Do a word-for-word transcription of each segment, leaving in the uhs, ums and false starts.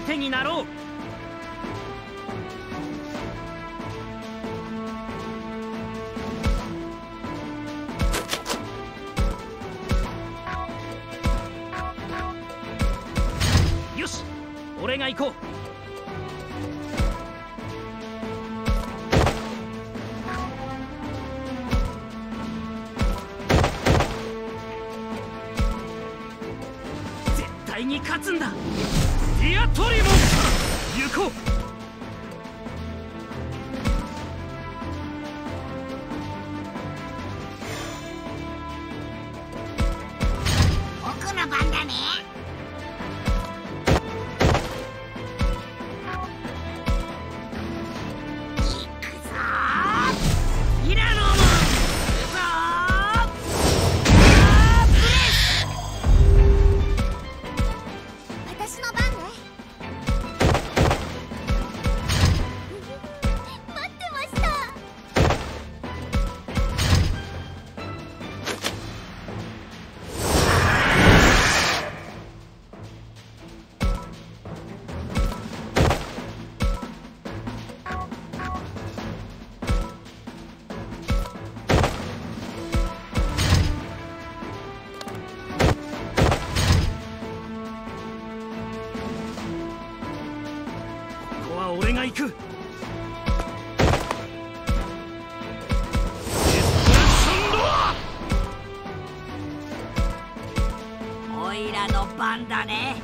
手になろう。よし、俺が行こう。絶対に勝つんだ。ディアトリモン、行こう。 僕の番だね。俺が行く。 おいらの番だね。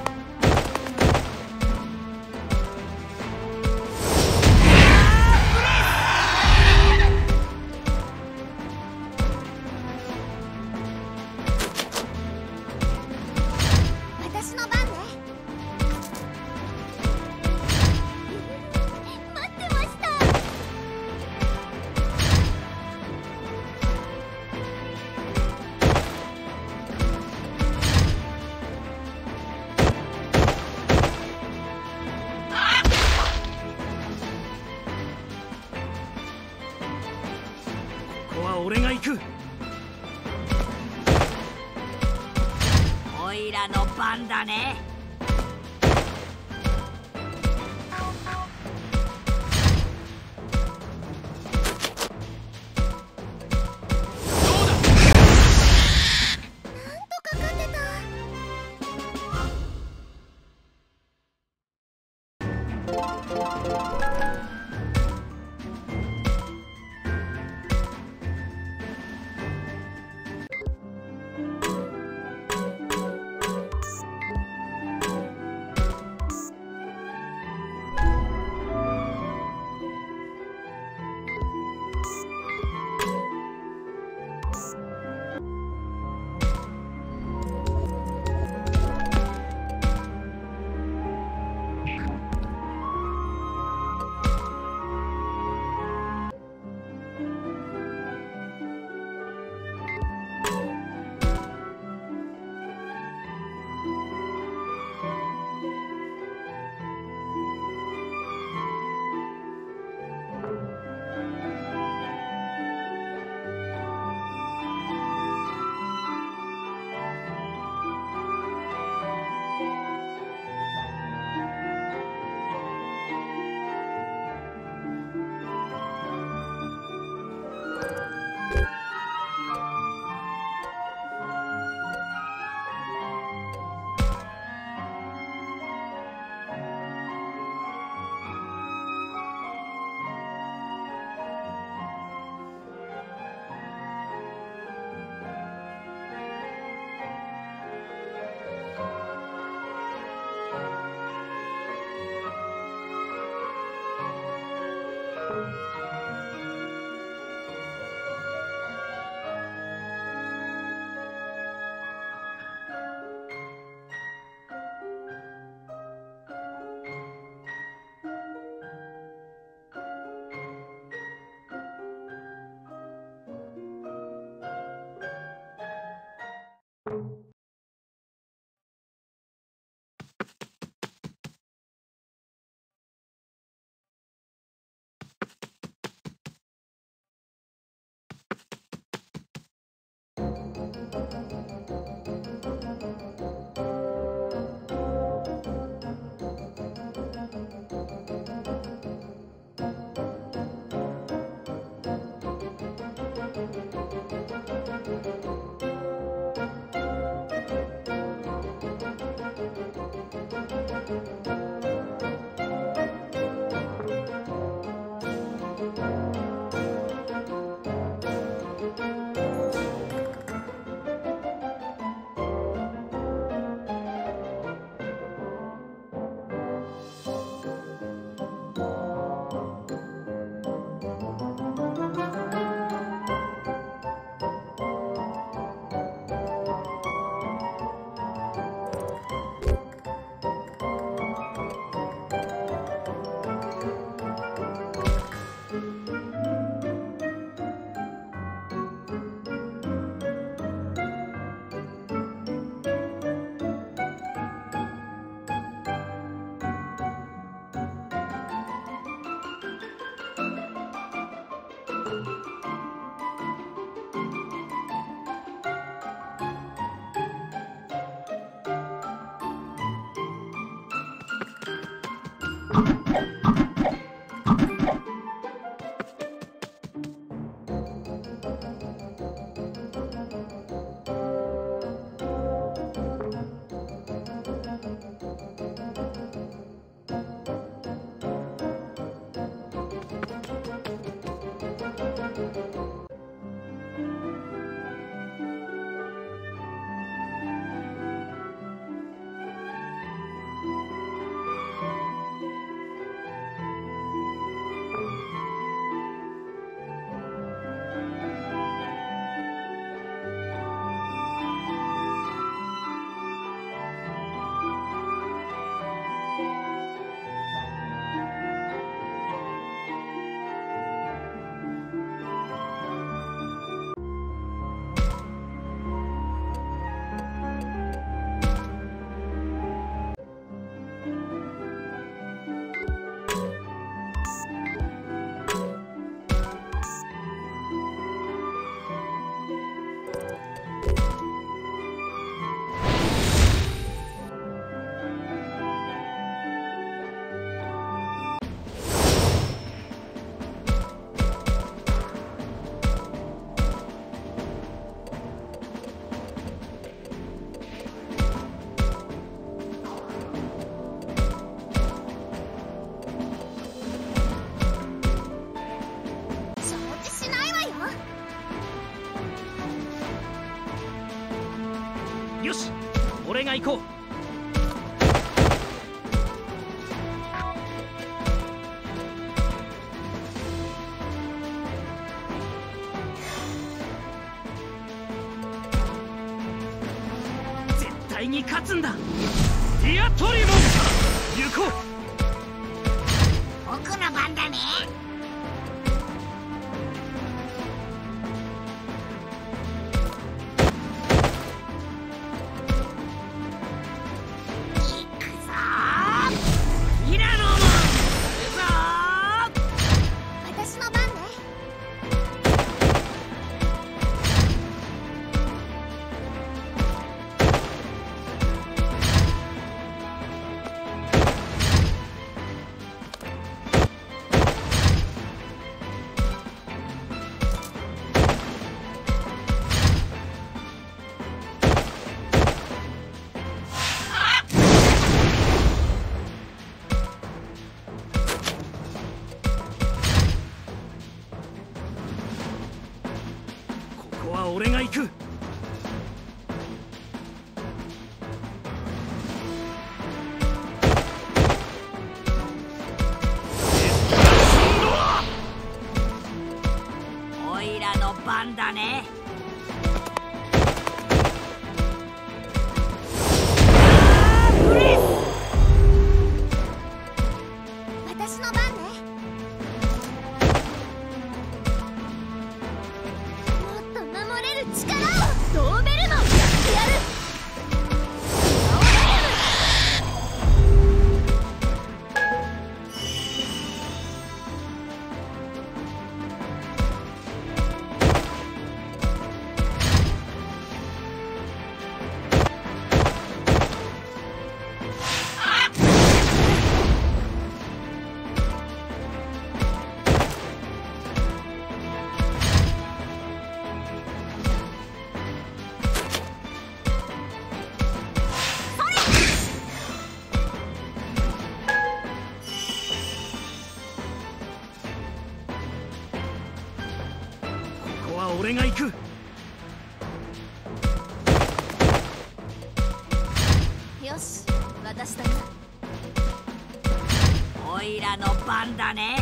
私の番ね。 ここは俺が行く。 おいらの番だね。 よし、俺が行こう。絶対に勝つんだ。ディアトリモン、行こう。 僕の番だね。 ここは俺が行く。 おいらの番だね。 私の番ね。もっと守れる力を。ドーベルマンやってやる。 ここは俺が行く。 よし、私だな。 おいらの番だね。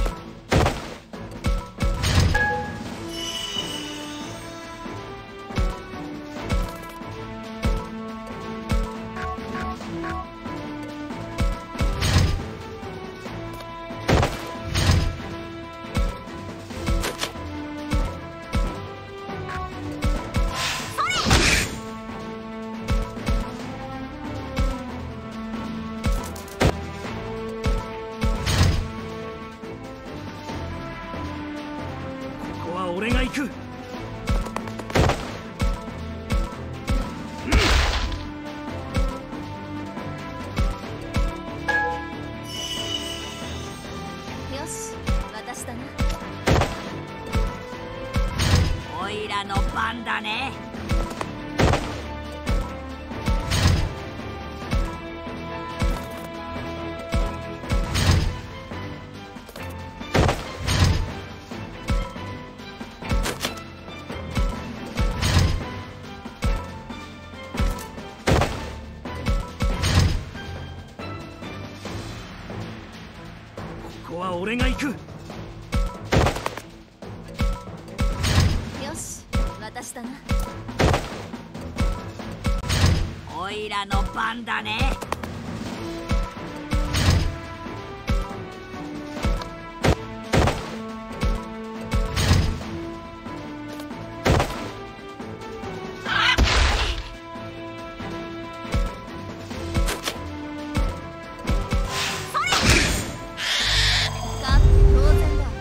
ここは俺が行く。 よし、私だな。 おいらの番だね。 ここは俺が行く。 よし、私だな。 おいらの番だね。 勝って当然だ。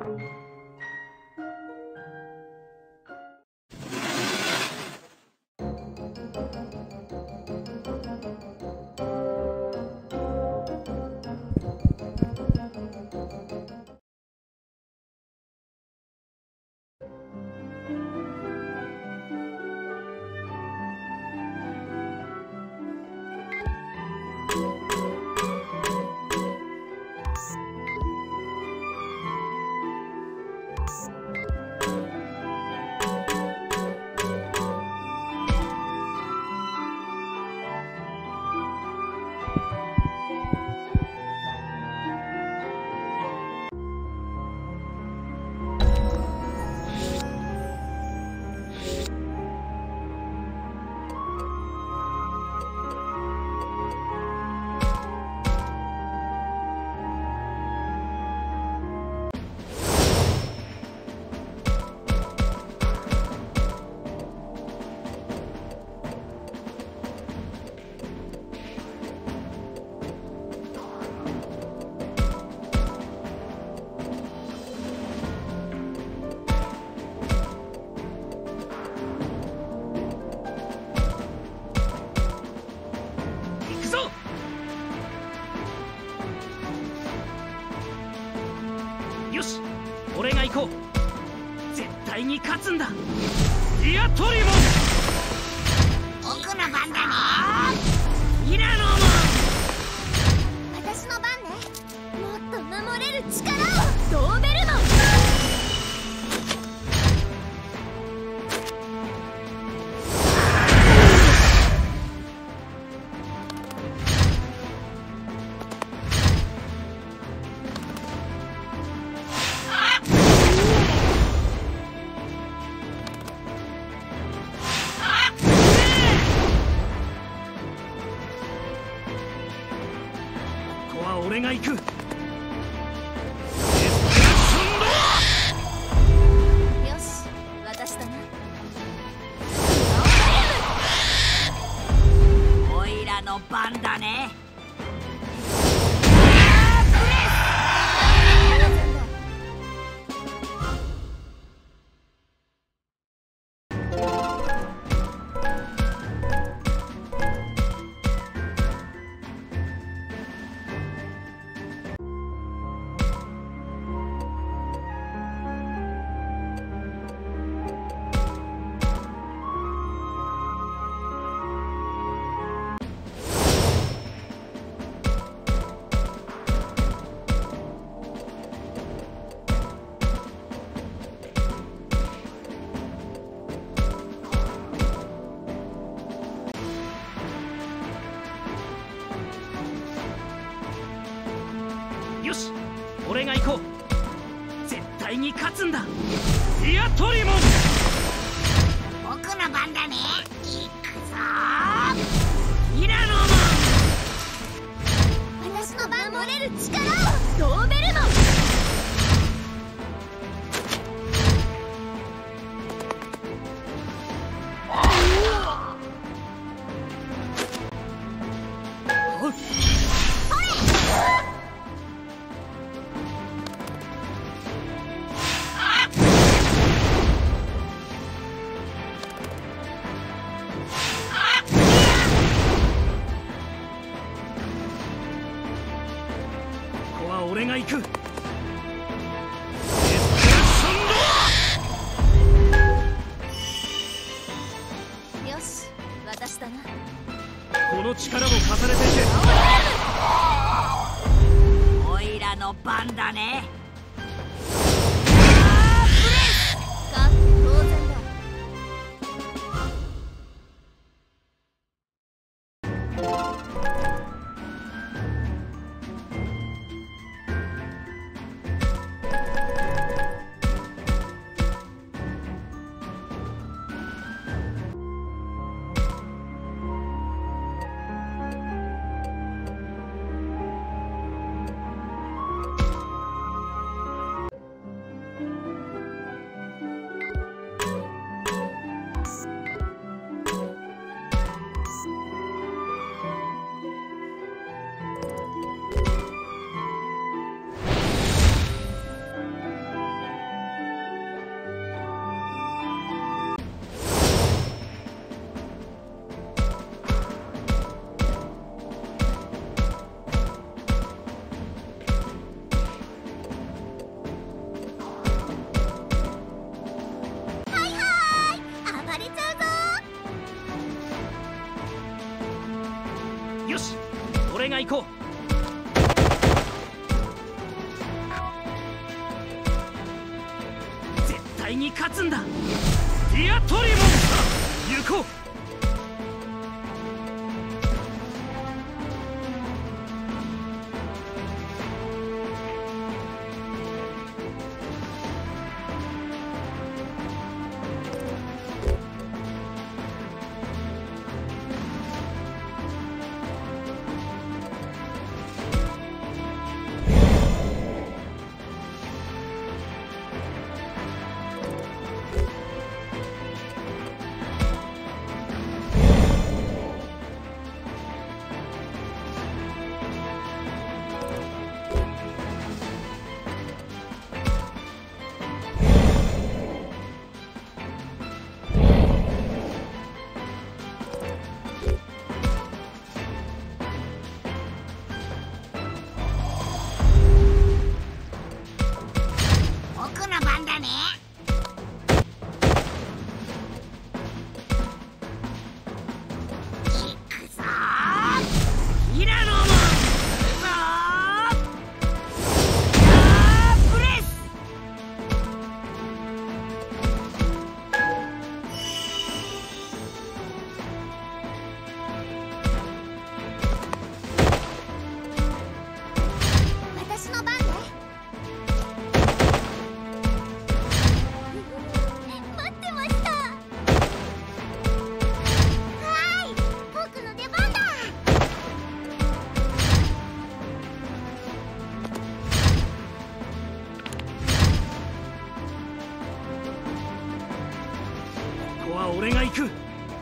よし、俺が行こう。絶対に勝つんだ。ディアトリモン。 僕の番だね。ミラノも私の番ね。もっと守れる力を。ドーベルモン。 俺が行く。よし、私だな。 オイラの番だね。 よし、俺が行こう。絶対に勝つんだ。ディアトリモン。 僕の番だね。行くぞー。ミラノも私の番守れる力を。ドーベルモン。 俺が行く。よし、私だな。 この力を重ねていけ。 オイラの番だね。 勝って当然だ。 行こう。絶対に勝つんだ。ディアトリモンスター、行こう。ここは俺が行く。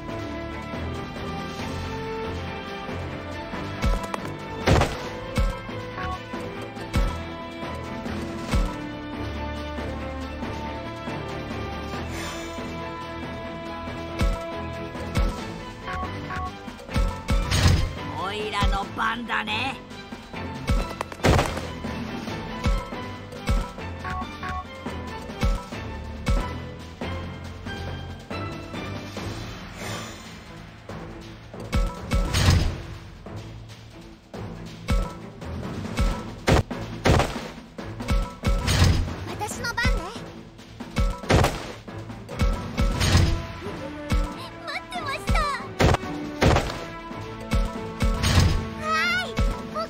おいらの番だね。 僕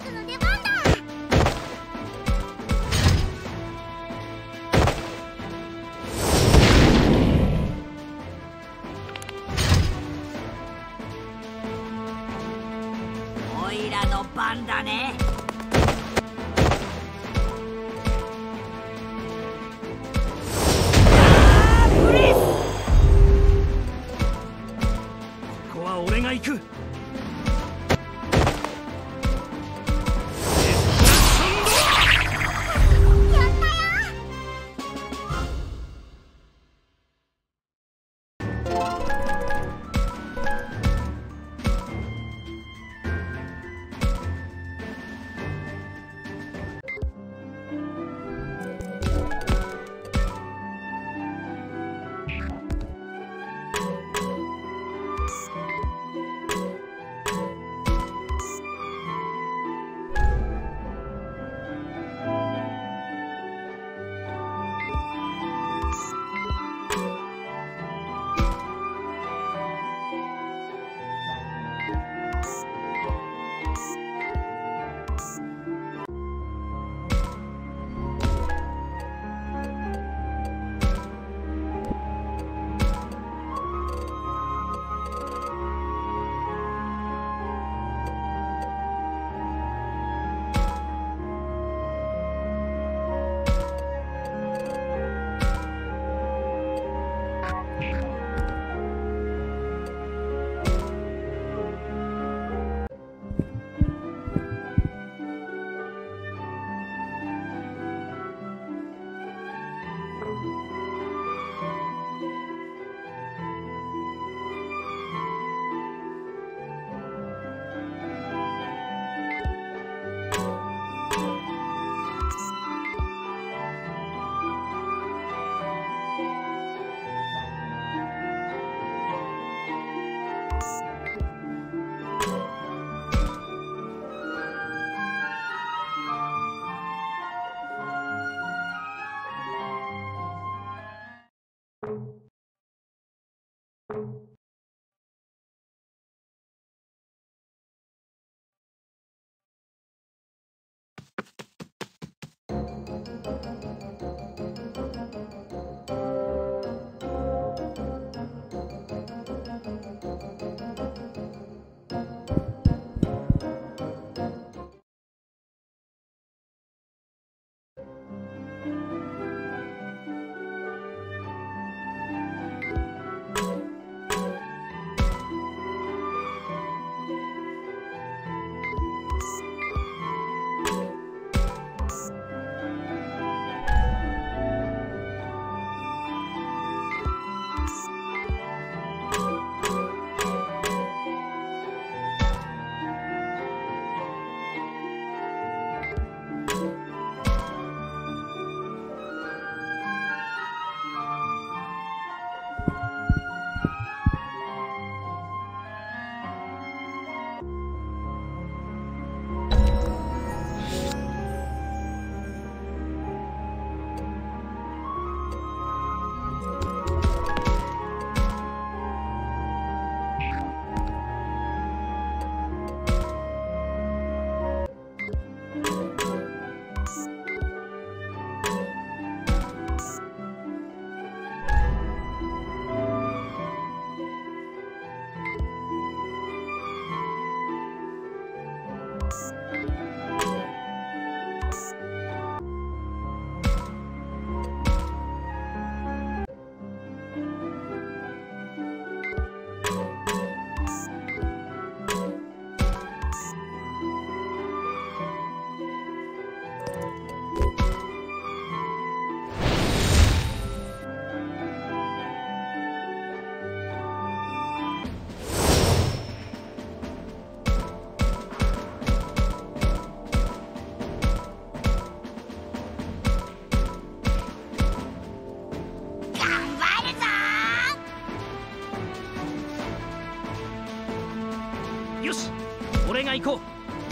よし、俺が行こう。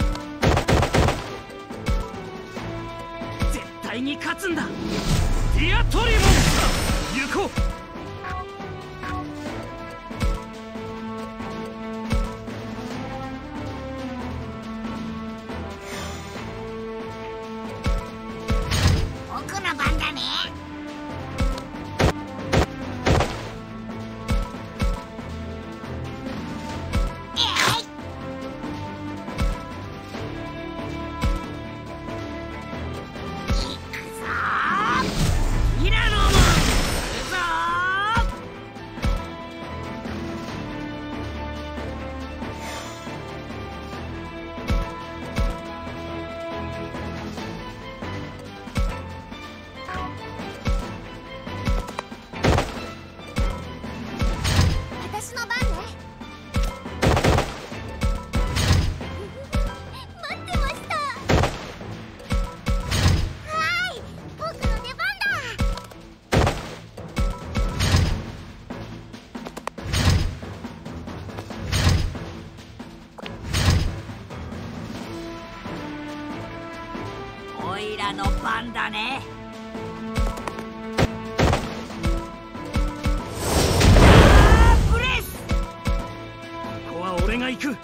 絶対に勝つんだ。ディアトリモンスター、行こう。 僕の番だね。オイラの番だね。ブレス。 ここは俺が行く。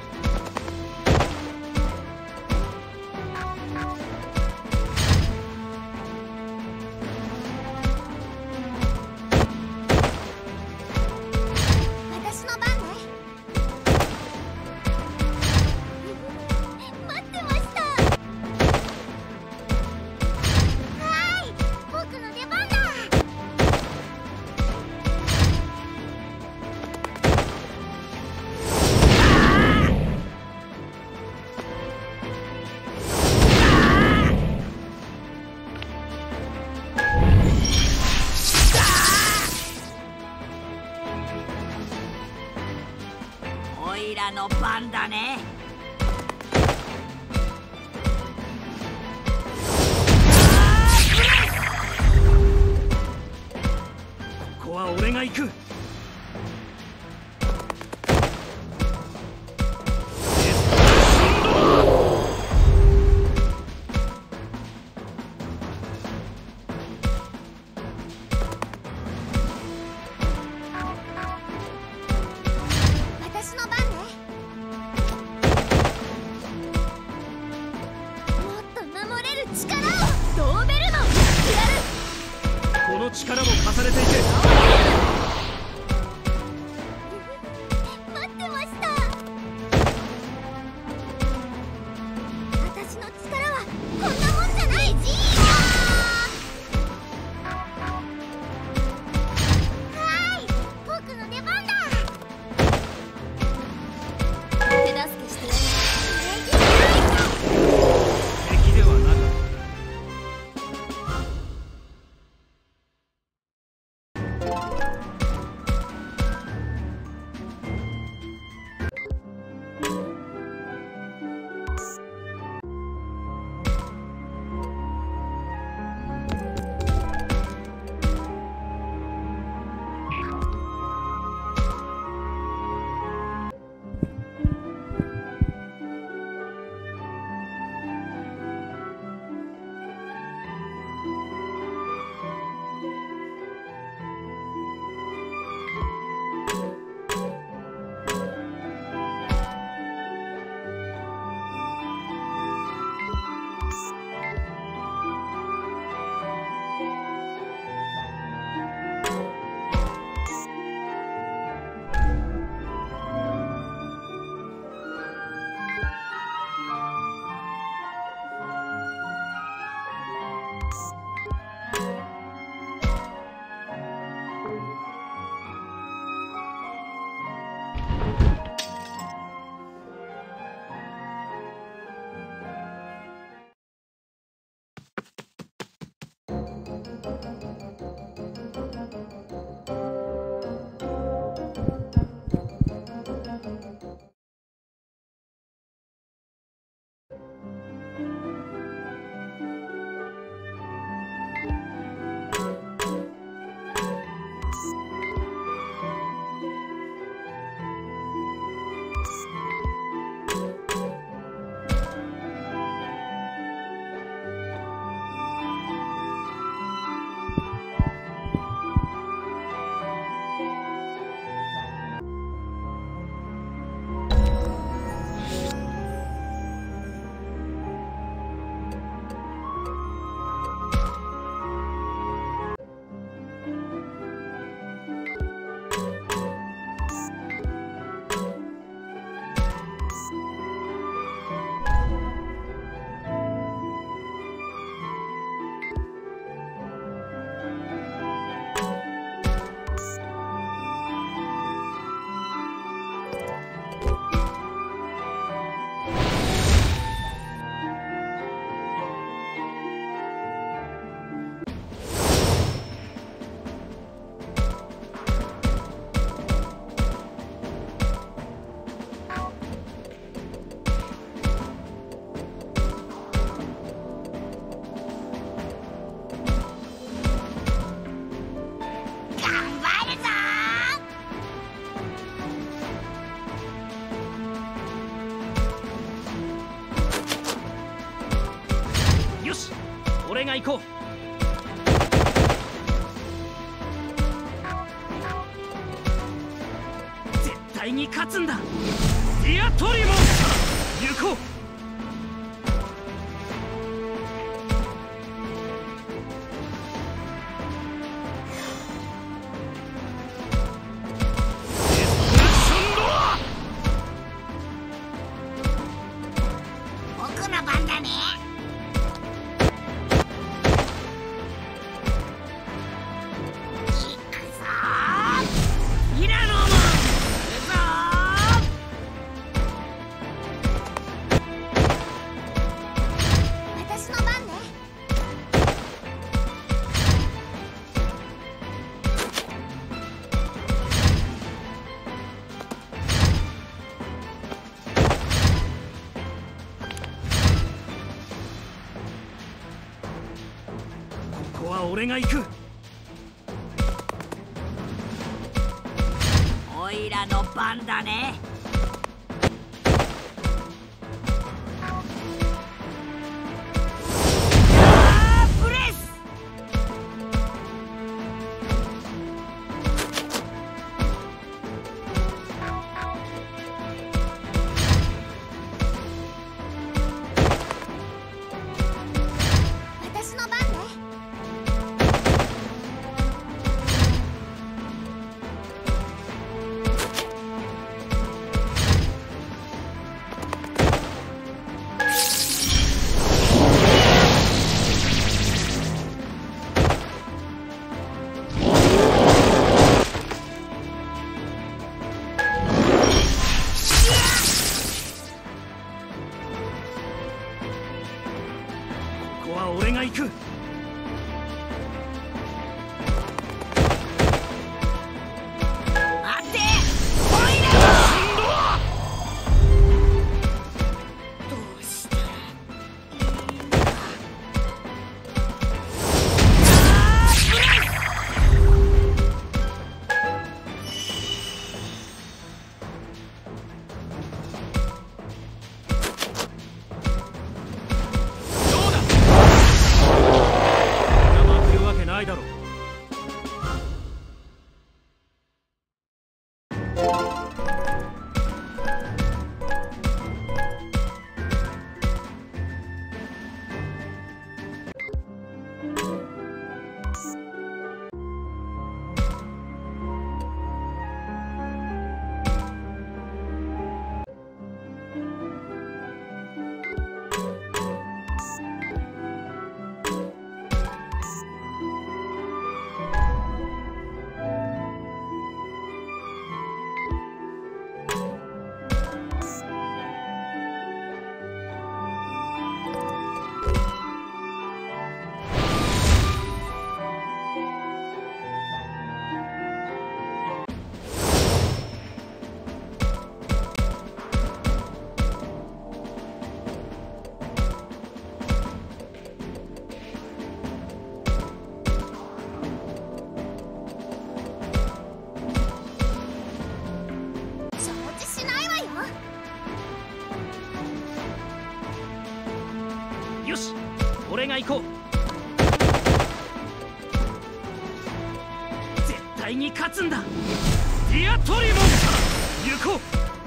オイラの番だね。 ここは俺が行く。 力も重ねていけ。 待ってました。私の力はこんなもんじゃない。ジーヤー。はい、僕の出番だ。手助けして。 敵ではなかった。 俺が行こう。絶対に勝つんだ。ディアトリモン、行こう。 僕の番だね。 ここは俺が行く。 おいらの番だね。あープレス。 私の番ね。 は俺が行く。よし、俺が行こう。絶対に勝つんだ。ディアトリモンから行こう。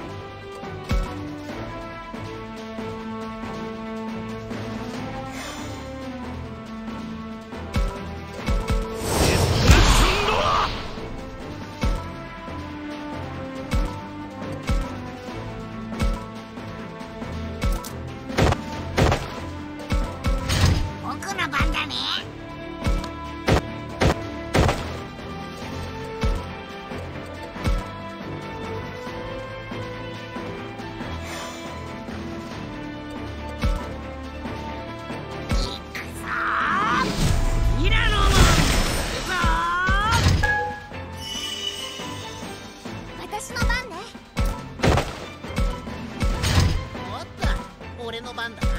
俺の番だな。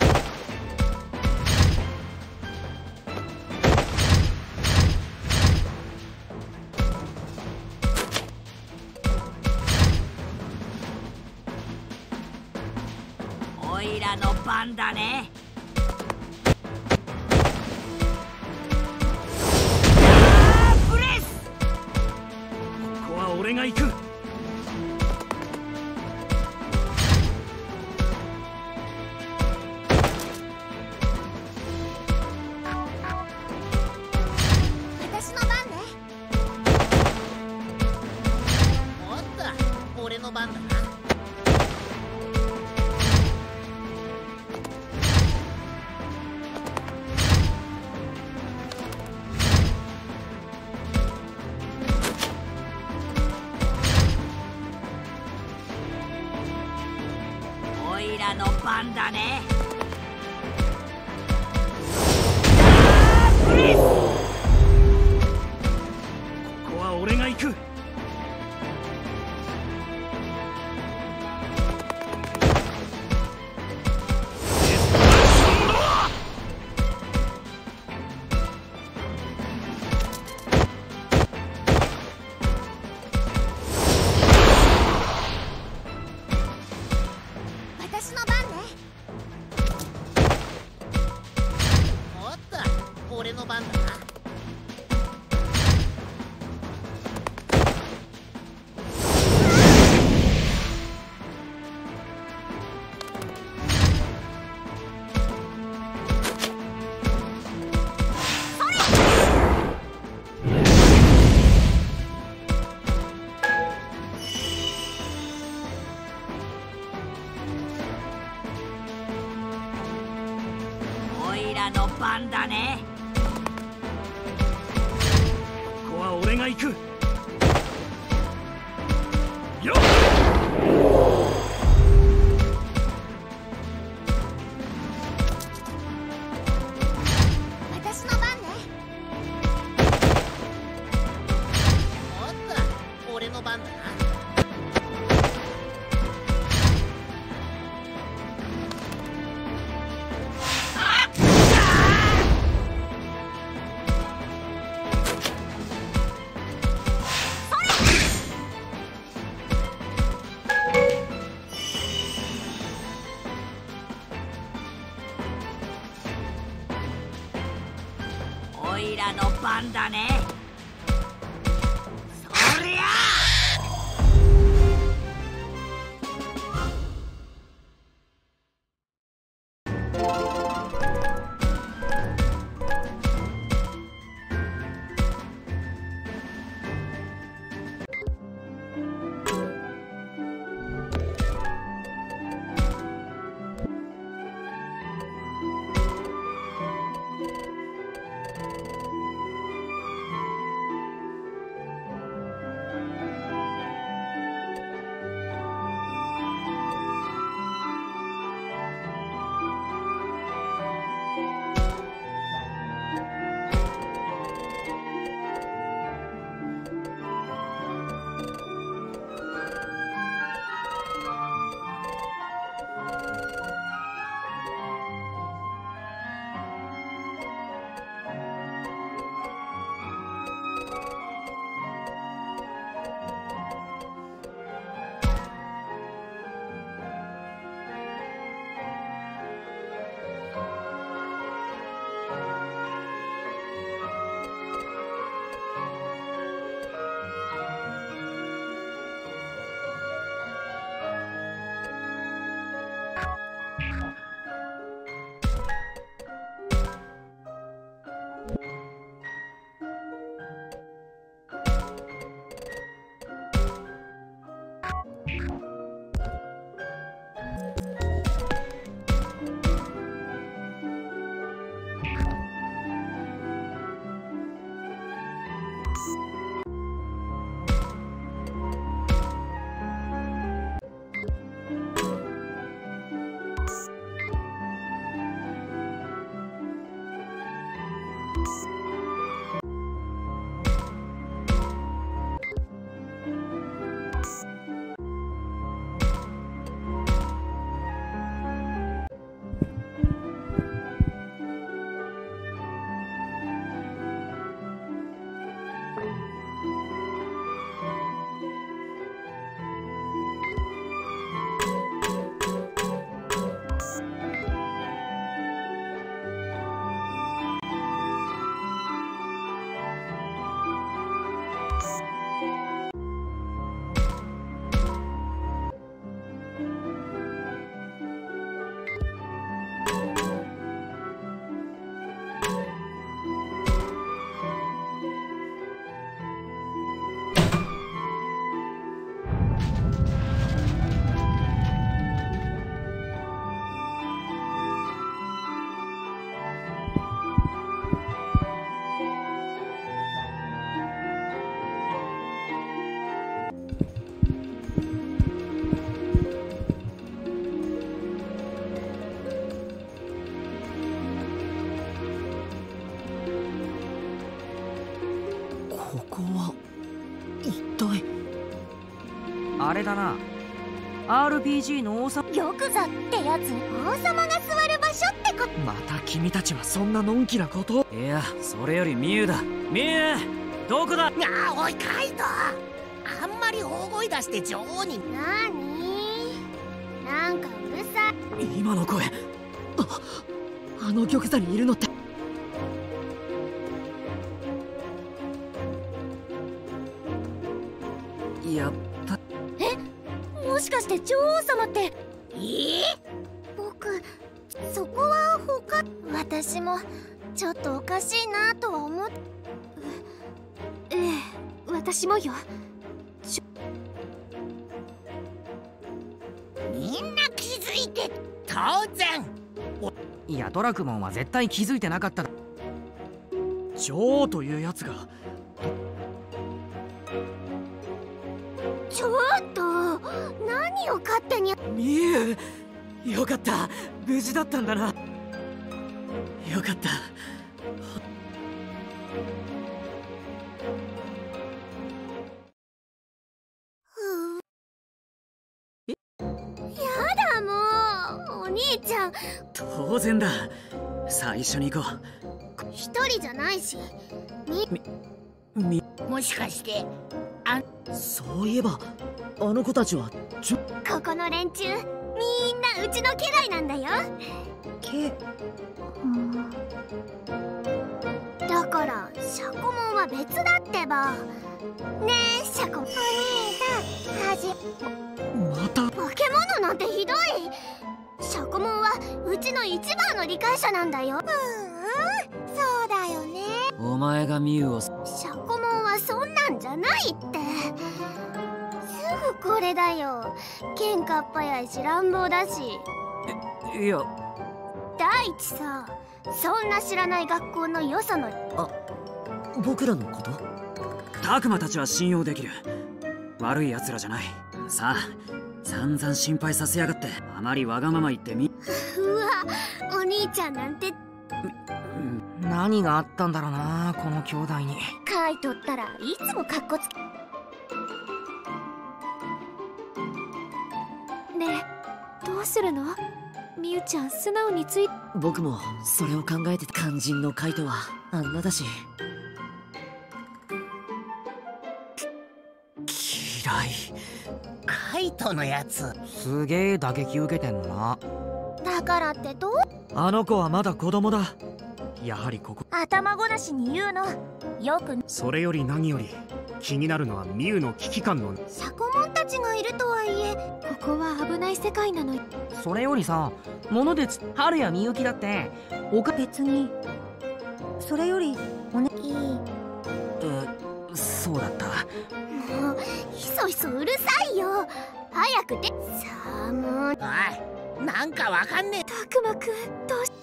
おいらの番だね。ブレス。 ここは俺が行く。 俺の番だな。おいらの番だね。 ここは俺が行く。 俺の番だな。おいらの番だね。 ここは俺が行く。よっ。 いらの番だね。そりゃあれだな、 アールピージー の王様。 玉座ってやつ、王様が座る場所ってこと。 また君たちはそんなのんきなこと。いや、それよりミュウだ。ミュウ、どこだ。 あー、おいカイト、あんまり大声出して女王に。 なに、なんかうるさい。 今の声、あ、あの玉座にいるのって。やっぱ。 え、もしかして女王様って。 えー、 僕そこは他。私もちょっとおかしいなとは思っ。ええ、私もよ。 みんな気づいて当然。 いや、ドラクモンは絶対気づいてなかった。女王というやつが。 ちょっと何を勝手に。 ミュウ、よかった、無事だったんだな。よかった。 やだ、もうお兄ちゃん。 当然だ、さあ一緒に行こう。 一人じゃないし。みみもしかしてあ。 そういえばあの子たちはちょ。 ここの連中みんなうちの家来なんだよ。 け、 だからシャコモンは別だってば。ねえシャコモンお兄さん、はじまた化け物なんてひどい。シャコモンはうちの一番の理解者なんだよ。うんうん、そうだよね。 お前がミュウを。 シャコモンはそんなんじゃないって。すぐこれだよ。喧嘩っ早いし乱暴だし。 いや、 第一さ、そんな知らない学校のよその。 あ、僕らのこと？ タクマたちは信用できる。悪い奴らじゃない。さあ、散々心配させやがって。あまりわがまま言ってみ。 うわ、お兄ちゃんなんて。 何があったんだろうな、この兄弟に。 カイトったらいつもカッコつけ。ねえ、どうするの？みゆちゃん素直につい。 僕もそれを考えてた。肝心のカイトはあんなだし。嫌い。 カイトのやつすげえ打撃受けてんのな。 だからってどう？ あの子はまだ子供だ。やはりここ。 頭ごなしに言うのよく。 それより何より気になるのはミウの危機感の。 シャコモンたちがいるとはいえ、ここは危ない世界なのよ。 それよりさ、物でつ春やみゆきだっておか。 別に。それよりおね。いい。 え、そうだった。 もうひそひそうるさいよ。早くて。さあもう。 おい、なんかわかんねえ。 たくまくんどうし。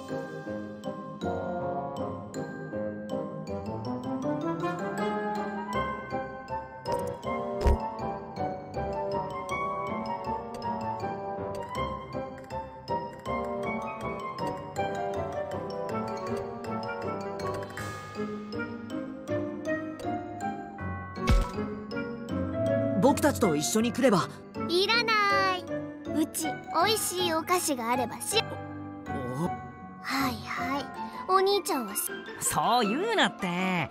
僕たちと一緒に来れば。 いらない。うちおいしいお菓子があればし。 おはいはい、お兄ちゃんはす。 そう言うなって。 あ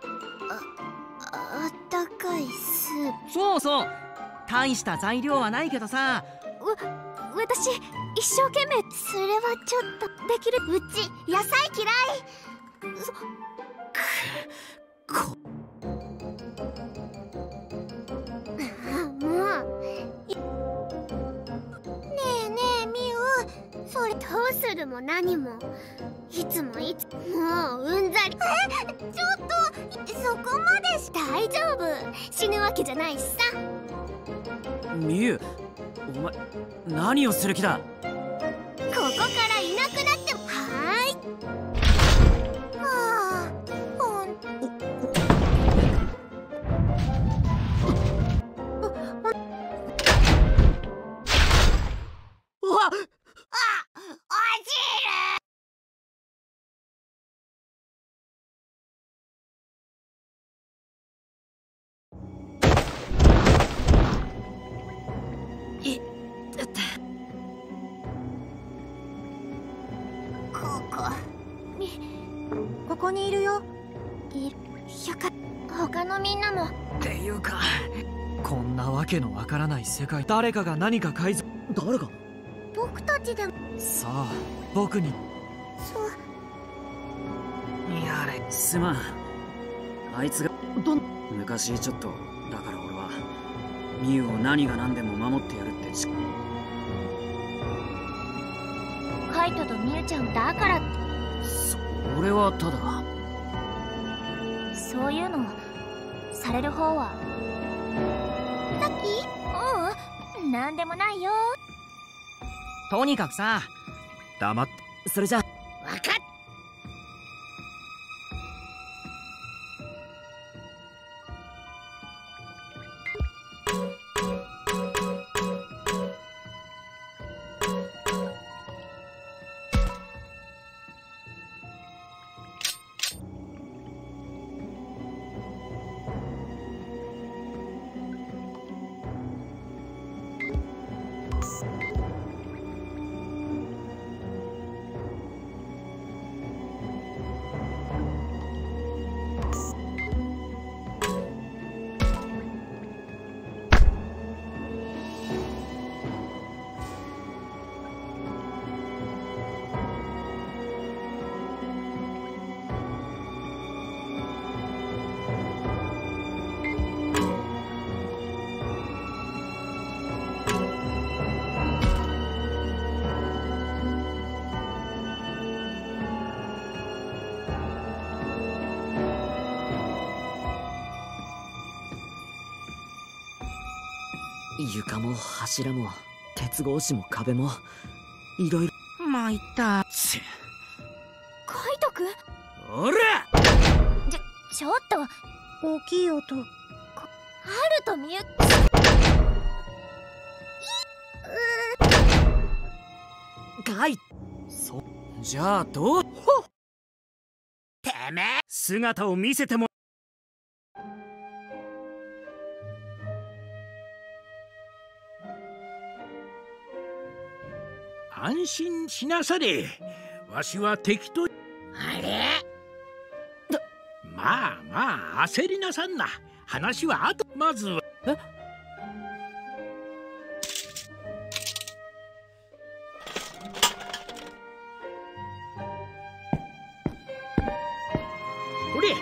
ったかいスープ。 そうそう、大した材料はないけどさ。 わ、私一生懸命。それはちょっとできる。うち野菜嫌い。そこもう。ねえねえミウ、それどうするも何もいつもいつもううんざり。え、ちょっとそこまでし。大丈夫、死ぬわけじゃないしさ。 ミュウ、お前何をする気だ。 ここからいなくなっても。はーい。はあ、ほん。 うわっ、 あ、落ちる。 いってここみ、ここにいるよ。いる。よかった。他のみんなも。 っていうか、こんなわけのわからない世界。誰かが何か改造。誰が？ 僕たちでも。 さあ、僕に。 そう。 やれ。 すまん。あいつがどん。 昔ちょっと。だから俺はミュウを何が何でも守ってやるってち。 カイトとミユちゃんだからって。 それはただ。 そういうのされる方は。さっき？ううん、なんでもないよ。 とにかくさ、 黙って。 それじゃ。 わかっ。 床も柱も鉄格子も壁もいろいろ。 参った。 カイトくん。 おらちょちょっと大きい音。ハルとミユ。 かい。そじゃあどう。 てめえ姿を見せても。 安心しなされ。わしは敵と。 あれまあまあ焦りなさんな。話はあと。まずはえこれ。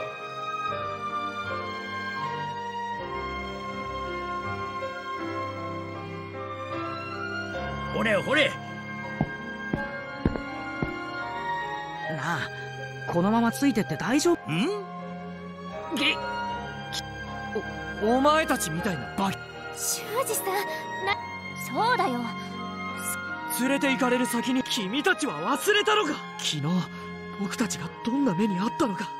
ほれほれ。 なあ、このままついてって大丈夫？ んげお、お前たちみたいなバカ。 修二さん、な、そうだよ。 連れて行かれる先に君たちは忘れたのか。昨日僕たちがどんな目にあったのか。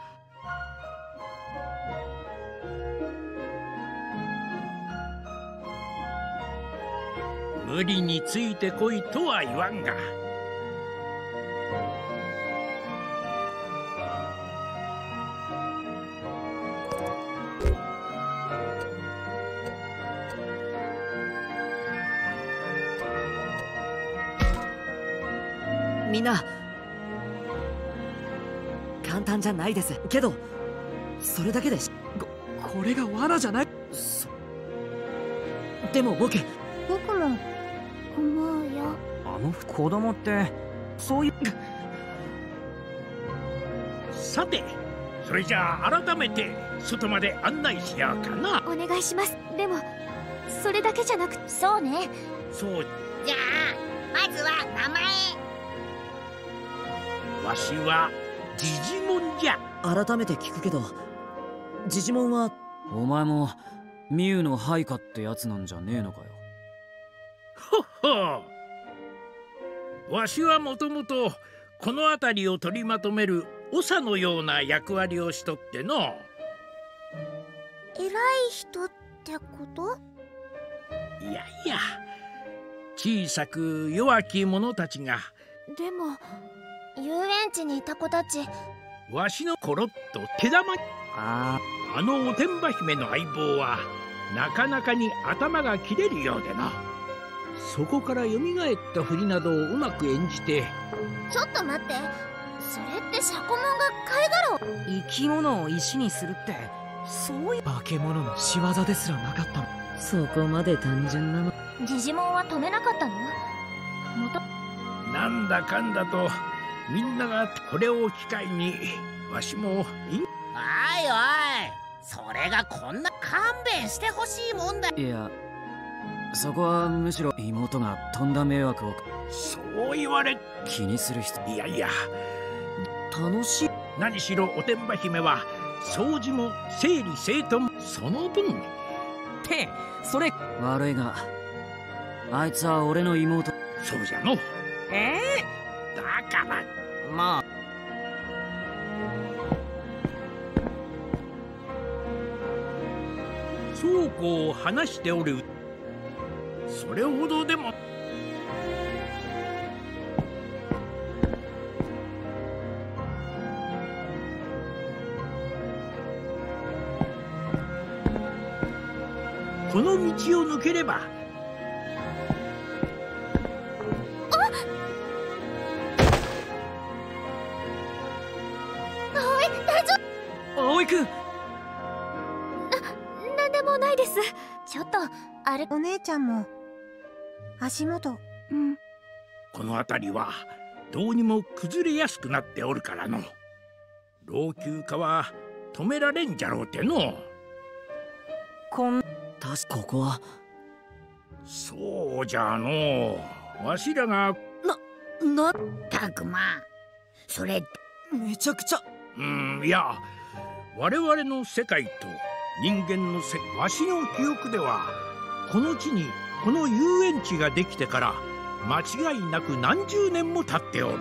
無理についてこいとは言わんが。 みんな簡単じゃないですけど、それだけでし。 ここれが罠じゃない。 そでも僕僕も思うよ。 あの子供ってそういう。 さて、それじゃあ改めて外まで案内しようかな。 お願いします。でもそれだけじゃなく。そうね。 そう。 じゃあまずは名前。 わしはジジモンじゃ。 改めて聞くけど、ジジモンはお前もミユの配下ってやつなんじゃねえのかよ。 ほっほ。わしはもともとこの辺りを取りまとめる長のような役割をしとっての。 偉い人ってこと？ いやいや、小さく弱き者たちが。 でも遊園地にいた子たち。 わしのコロッと手玉。 ああのおてんば姫の相棒はなかなかに頭が切れるようでな。そこから蘇ったふりなどをうまく演じて。 ちょっと待って、それってシャコモンが貝殻を。 生き物を石にするってそういう化け物の仕業ですらなかったの。 そこまで単純なの。 ジジモンは止めなかったの？もとなんだかんだとみんながこれを機会にわしもいん。 おいおい、それがこんな。勘弁してほしいもんだ。 いや、そこはむしろ妹がとんだ迷惑を。 そう言われ。 気にする人。 いやいや、 楽しい。 何しろおてんば姫は掃除も整理整頓もその分。 ってそれ。 悪いがあいつは俺の妹。 そうじゃの。 えだからえまあそうこう話しておる。それほどでも。この道を抜ければ。 葵くん。 なんでもないです。ちょっとあれ。 お姉ちゃんも足元。 うん。 この辺りはどうにも崩れやすくなっておるからの。老朽化は止められんじゃろうての。 こん確かここは。 そうじゃの。わしらが。 ななたくま、それめちゃくちゃ。 うん、いや、我々の世界と人間の世界。わしの記憶ではこの地にこの遊園地ができてから間違いなく何十年も経っておる。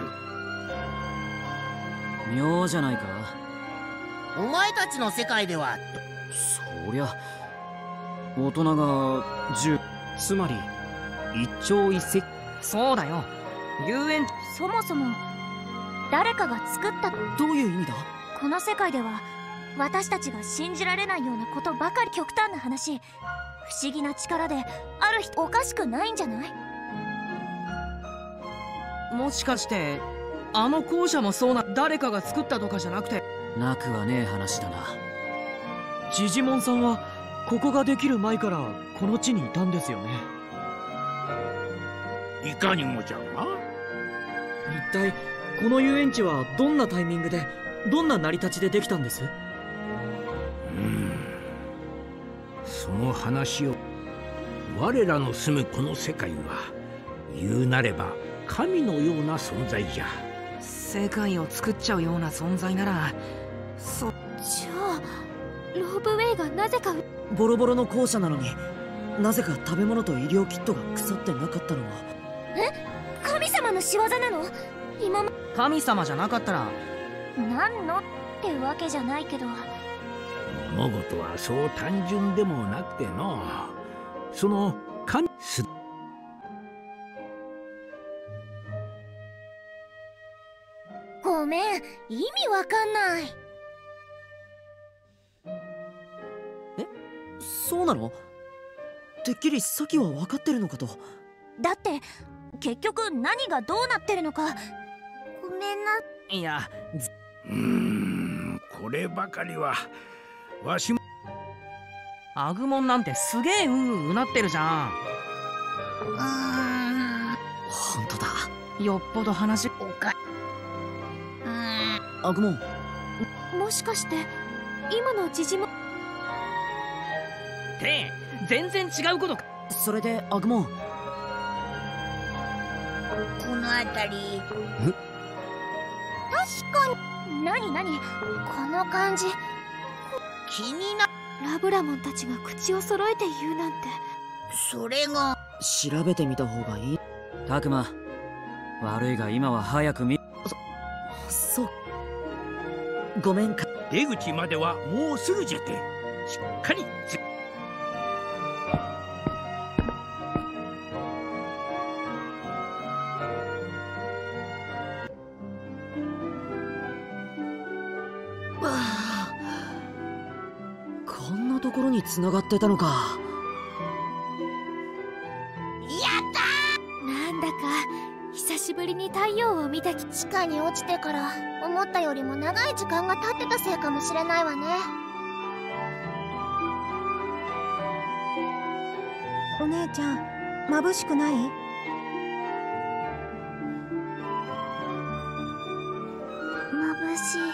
妙じゃないか。 お前たちの世界ではそりゃ大人がじゅう、 つまり一朝一夕。 そうだよ。遊園そもそも誰かが作った。 どういう意味だ？ この世界では私たちが信じられないようなことばかり。極端な話、不思議な力である人おかしくないんじゃない？ もしかしてあの校舎もそうな、誰かが作ったとかじゃなくて。 なくはねえ話だな。 ジジモンさんはここができる前からこの地にいたんですよね。 いかにもじゃが、 一体この遊園地はどんなタイミングでどんな成り立ちでできたんです？ うーんその話を。我らの住むこの世界は言うなれば神のような存在じゃ。 世界を作っちゃうような存在なら、そじゃあロープウェイがなぜか。 ボロボロの校舎なのになぜか食べ物と医療キットが腐ってなかったのは。 え、神様の仕業なの？今ま神様じゃなかったらなんのってわけじゃないけど。 物事はそう単純でもなくての、その神すごめん、意味わかんない。 え、そうなの？てっきりサキは分かってるのかと。 だって結局何がどうなってるのか。ごめんな。 いや、 うーんこればかりはわしも。 アグモンなんてすげえうううなってるじゃん。 うーん本当だ。よっぽど話おかうーんアグモン。 もしかして今のジジモンって全然違うことか。それでアグモン、 この辺り確かに。何何この感じ。 気にな。 ラブラモンたちが口を揃えて言うなんて。 それが調べてみた方がいい。 タクマ、悪いが今は早く見。 そそうごめんか。 出口まではもうすぐじゃて、しっかりつ。 こんなところに繋がってたのか。 なんだか久しぶりに太陽を見た気。地下に落ちてから思ったよりも長い時間が経ってたせいかもしれないわね。 お姉ちゃん、眩しくない？ 眩しい。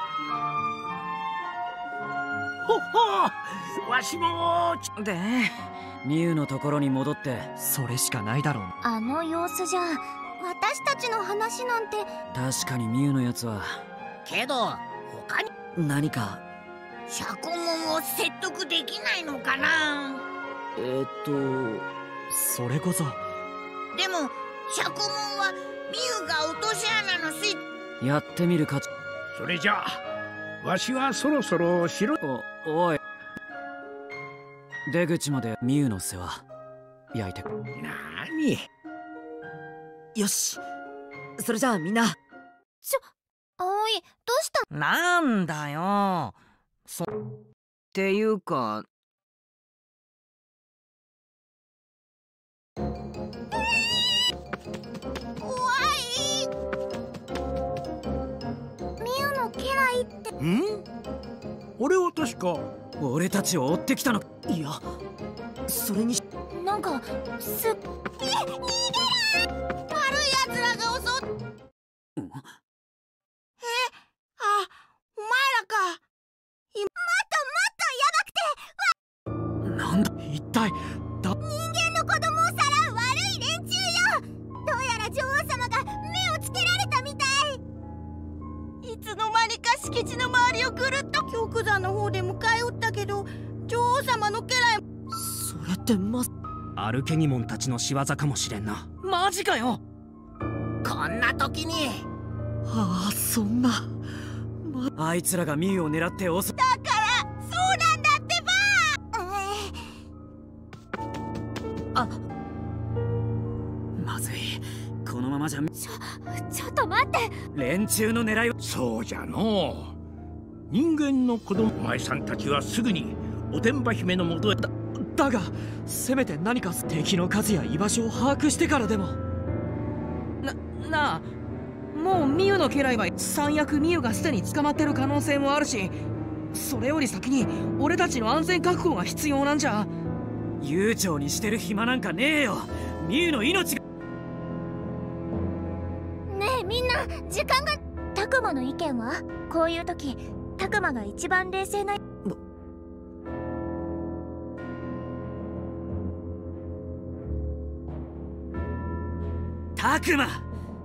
ほっほわしもでミュウのところに戻って。 それしかないだろう。 あの様子じゃ私たちの話なんて。 確かにミュウのやつは。 けど他に何か。 シャコモンを説得できないのかな。 えー、っとそれこそ。 でもシャコモンはミウが落とし穴のスイッチ。 やってみるか。 それじゃあわしはそろそろ城。 おおい、出口までミュウの世話焼いて。 なに。 よし、それじゃあみんな。 ちょ葵、どうした？ なんだよそっていうか。 怖い。ミウの家来って。 ん？俺は確か。 俺たちを追ってきたの。 いや、それになんかすっ。え、逃げろ！悪い奴らが襲っ。 え、あ、お前らか。 いもっともっとやばくて。 なんだ一体だ。 人間の子供をさらう悪い連中よ。どうやら女王様が目をつけられたみたい。 いつの間にか敷地の周りをぐるっと。玉山の方で迎え撃ったけど女王様の家来。 それってまアルケニモンたちの仕業かもしれんな。 マジかよ。 こんな時にああ、そんな、 ま、あいつらがミュウを狙って襲っだからそうなんだってば。 あ、まずい。このままじゃちょちょっと待って。 連中の狙いは。 そうじゃのう。人間の子供、お前さんたちはすぐにおてんば姫のもとへ。 だだがせめて何か敵の数や居場所を把握してからでも。ななあ、もうミユの家来は三役ミユがすでに捕まってる可能性もあるし、それより先に俺たちの安全確保が必要なんじゃ。 悠長にしてる暇なんかねえよ。ミユの命が。 ねえみんな、時間が。 タクマの意見は？こういう時タクマが一番冷静な。 タクマ、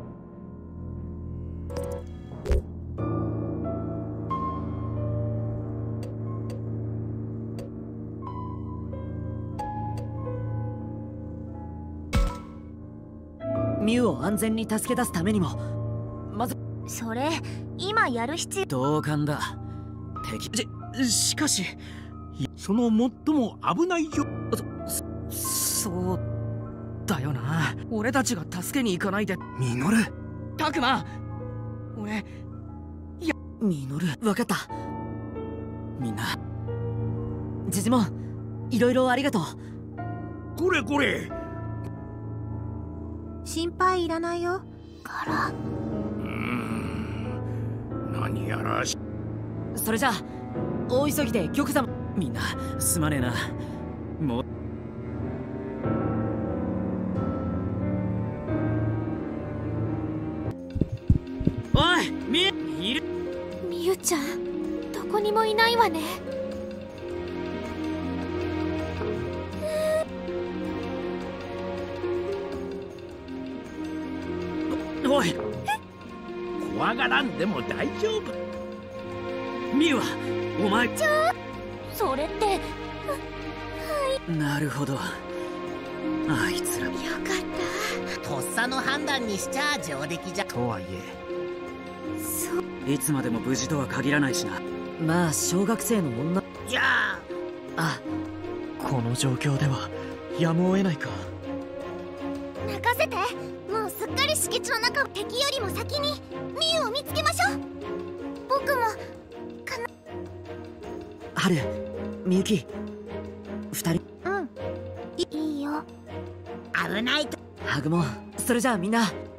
ミュウを安全に助け出すためにもまず。 それ今やる必要。 同感だ。敵ししかしその最も危ないよ。 そそうだよな。俺たちが助けに行かないで。 ミノル、 タクマ、俺いやミノル、分かった。 みんなジジモン、いろいろありがとう。 これこれ。 心配いらないよ。 からうーん、何やらし。 それじゃあ大急ぎで玉座。 みんなすまねえな。もうおい、みいる。 みゆちゃん、どこにもいないわね。 おい、 怖がらんでも大丈夫。 ミユはお前。 それってなるほど、あいつら。 よかった。 とっさの判断にしちゃ上出来じゃ。 とはいえそういつまでも無事とは限らないしな。 まあ小学生の女。 じゃああ、この状況ではやむを得ないか。 任せて。もうすっかり敷地の中を。敵よりも先にミユを見つけましょう。僕もかな。 ハル、ミユキ、二人。 うん、いいよ。 危ないと。 ハグモン、それじゃあみんな